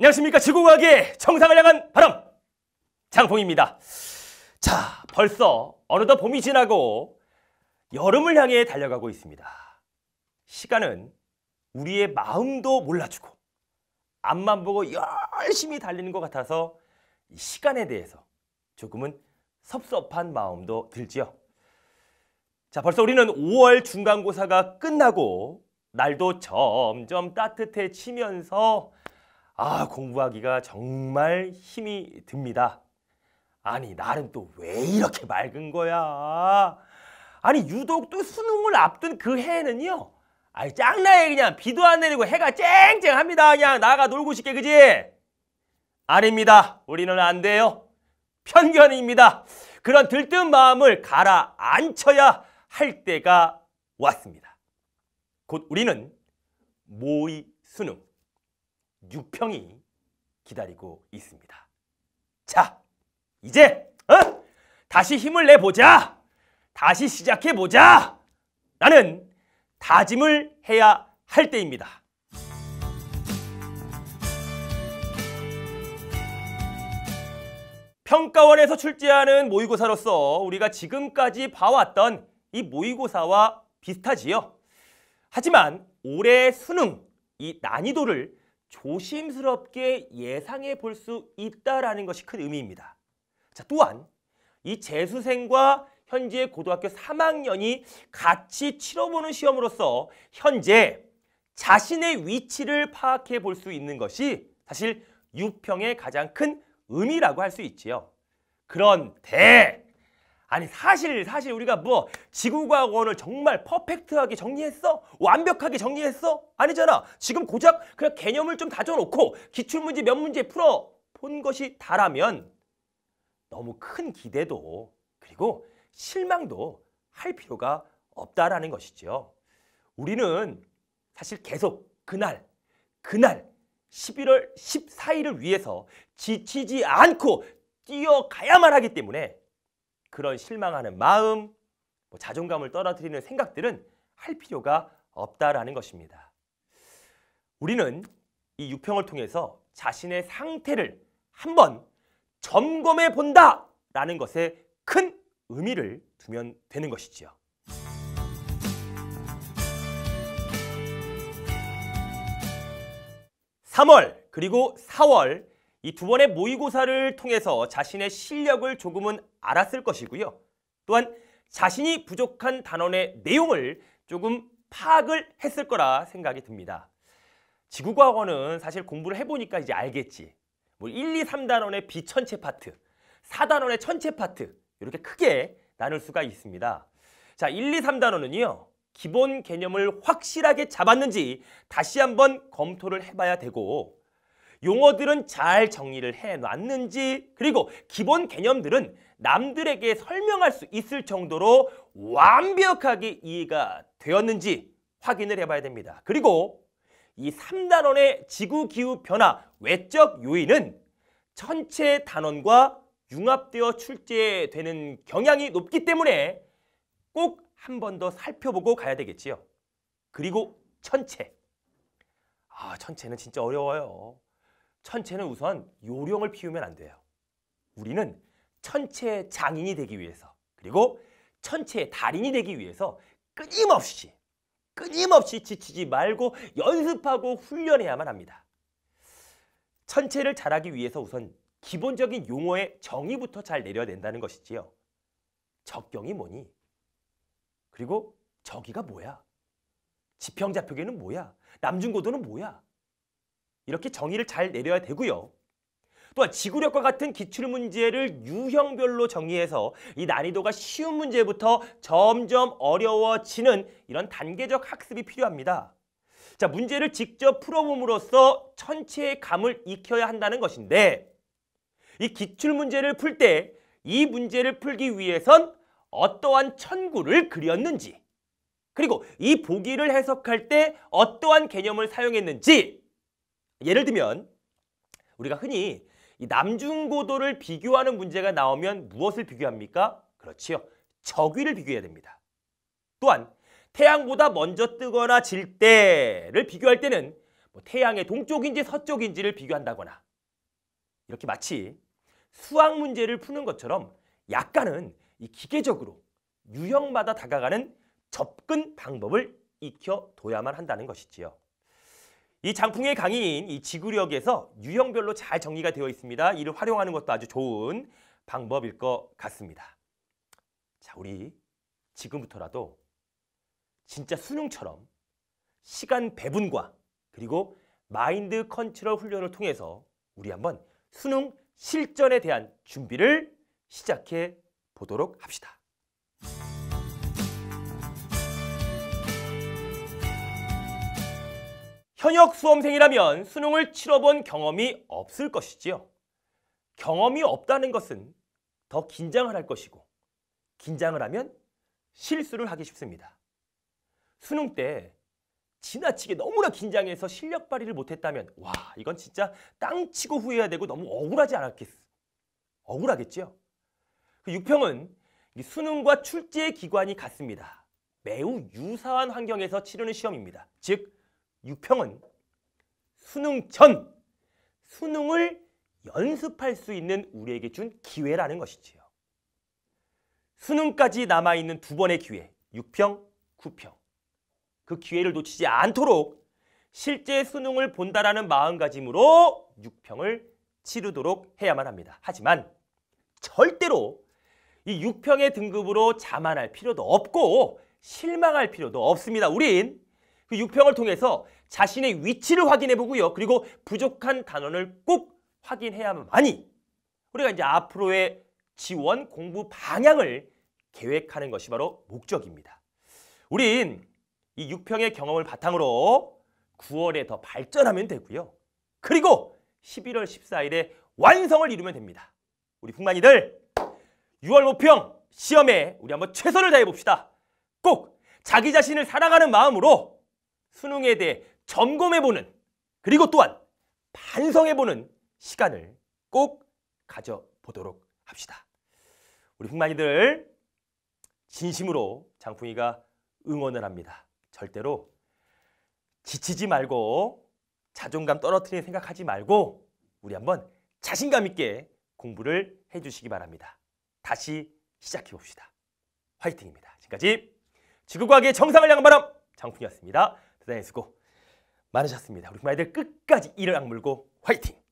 안녕하십니까. 지구과학의 정상을 향한 바람 장풍입니다. 자, 벌써 어느덧 봄이 지나고 여름을 향해 달려가고 있습니다. 시간은 우리의 마음도 몰라주고 앞만 보고 열심히 달리는 것 같아서 이 시간에 대해서 조금은 섭섭한 마음도 들지요. 자, 벌써 우리는 5월 중간고사가 끝나고 날도 점점 따뜻해지면서 공부하기가 정말 힘이 듭니다. 아니, 날은 또 왜 이렇게 맑은 거야? 아니, 유독 또 수능을 앞둔 그 해에는요, 짱나게 그냥 비도 안 내리고 해가 쨍쨍합니다. 그냥 나가 놀고 싶게, 그지? 아닙니다. 우리는 안 돼요. 편견입니다. 그런 들뜬 마음을 가라앉혀야 할 때가 왔습니다. 곧 우리는 모의 수능 6평이 기다리고 있습니다. 자, 이제 다시 힘을 내보자. 다시 시작해보자. 라는 다짐을 해야 할 때입니다. 평가원에서 출제하는 모의고사로서 우리가 지금까지 봐왔던 이 모의고사와 비슷하지요. 하지만 올해 수능 이 난이도를 조심스럽게 예상해 볼 수 있다라는 것이 큰 의미입니다. 자, 또한 이 재수생과 현재 고등학교 3학년이 같이 치러보는 시험으로서 현재 자신의 위치를 파악해 볼 수 있는 것이 사실 6평의 가장 큰 의미라고 할 수 있지요. 그런데 사실 우리가 지구과학원을 정말 퍼펙트하게 정리했어? 완벽하게 정리했어? 아니잖아. 지금 고작 그냥 개념을 좀 다져놓고 기출문제 몇 문제 풀어본 것이 다라면 너무 큰 기대도 그리고 실망도 할 필요가 없다라는 것이죠. 우리는 사실 계속 그날 11월 14일을 위해서 지치지 않고 뛰어가야만 하기 때문에 그런 실망하는 마음, 자존감을 떨어뜨리는 생각들은 할 필요가 없다라는 것입니다. 우리는 이 6평을 통해서 자신의 상태를 한번 점검해 본다라는 것에 큰 의미를 두면 되는 것이지요. (3월) 그리고 (4월) 이 두 번의 모의고사를 통해서 자신의 실력을 조금은 알았을 것이고요. 또한 자신이 부족한 단원의 내용을 조금 파악을 했을 거라 생각이 듭니다. 지구과학원은 사실 공부를 해보니까 이제 알겠지. 1, 2, 3단원의 비천체 파트, 4단원의 천체 파트 이렇게 크게 나눌 수가 있습니다. 자, 1, 2, 3단원은요. 기본 개념을 확실하게 잡았는지 다시 한번 검토를 해봐야 되고 용어들은 잘 정리를 해놨는지 그리고 기본 개념들은 남들에게 설명할 수 있을 정도로 완벽하게 이해가 되었는지 확인을 해봐야 됩니다. 그리고 이 3단원의 지구기후 변화 외적 요인은 천체 단원과 융합되어 출제되는 경향이 높기 때문에 꼭 한 번 더 살펴보고 가야 되겠지요. 그리고 천체. 천체는 진짜 어려워요. 천체는 우선 요령을 피우면 안 돼요. 우리는 천체 장인이 되기 위해서 그리고 천체 달인이 되기 위해서 끊임없이 지치지 말고 연습하고 훈련해야만 합니다. 천체를 잘하기 위해서 우선 기본적인 용어의 정의부터 잘 내려야 된다는 것이지요. 적경이 뭐니? 그리고 저기가 뭐야? 지평좌표계는 뭐야? 남중고도는 뭐야? 이렇게 정의를 잘 내려야 되고요. 또한 지구력과 같은 기출문제를 유형별로 정의해서 이 난이도가 쉬운 문제부터 점점 어려워지는 이런 단계적 학습이 필요합니다. 자, 문제를 직접 풀어봄으로써 천체의 감을 익혀야 한다는 것인데 이 기출문제를 풀 때 이 문제를 풀기 위해선 어떠한 천구를 그렸는지 그리고 이 보기를 해석할 때 어떠한 개념을 사용했는지 예를 들면 우리가 흔히 이 남중고도를 비교하는 문제가 나오면 무엇을 비교합니까? 그렇지요. 적위를 비교해야 됩니다. 또한 태양보다 먼저 뜨거나 질 때를 비교할 때는 뭐 태양의 동쪽인지 서쪽인지를 비교한다거나 이렇게 마치 수학 문제를 푸는 것처럼 약간은 이 기계적으로 유형마다 다가가는 접근 방법을 익혀둬야만 한다는 것이지요. 이 장풍의 강의인 이 지구력에서 유형별로 잘 정리가 되어 있습니다. 이를 활용하는 것도 아주 좋은 방법일 것 같습니다. 자, 우리 지금부터라도 진짜 수능처럼 시간 배분과 그리고 마인드 컨트롤 훈련을 통해서 우리 한번 수능 실전에 대한 준비를 시작해 보도록 합시다. 현역 수험생이라면 수능을 치러본 경험이 없을 것이지요. 경험이 없다는 것은 더 긴장을 할 것이고 긴장을 하면 실수를 하기 쉽습니다. 수능 때 지나치게 너무나 긴장해서 실력 발휘를 못했다면 와, 이건 진짜 땅 치고 후회해야 되고 너무 억울하겠죠. 그 육평은 수능과 출제 기관이 같습니다. 매우 유사한 환경에서 치르는 시험입니다. 즉 육평은 수능 전 수능을 연습할 수 있는 우리에게 준 기회라는 것이지요. 수능까지 남아있는 두 번의 기회, 6평, 9평. 그 기회를 놓치지 않도록 실제 수능을 본다라는 마음가짐으로 6평을 치르도록 해야만 합니다. 하지만 절대로 이 6평의 등급으로 자만할 필요도 없고 실망할 필요도 없습니다. 우린 그 6평을 통해서 자신의 위치를 확인해 보고요. 그리고 부족한 단원을 꼭 확인해야만이 우리가 이제 앞으로의 지원 공부 방향을 계획하는 것이 바로 목적입니다. 우린 이 6평의 경험을 바탕으로 9월에 더 발전하면 되고요. 그리고 11월 14일에 완성을 이루면 됩니다. 우리 풍만이들 6월 모평 시험에 우리 한번 최선을 다해 봅시다. 꼭 자기 자신을 사랑하는 마음으로 수능에 대해 점검해보는 그리고 또한 반성해보는 시간을 꼭 가져보도록 합시다. 우리 풍만이들 진심으로 장풍이가 응원을 합니다. 절대로 지치지 말고 자존감 떨어뜨리는 생각하지 말고 우리 한번 자신감 있게 공부를 해주시기 바랍니다. 다시 시작해봅시다. 화이팅입니다. 지금까지 지구과학의 정상을 향한 바람 장풍이었습니다. 대단히 수고 많으셨습니다. 우리 부모님들 끝까지 이를 악물고 화이팅!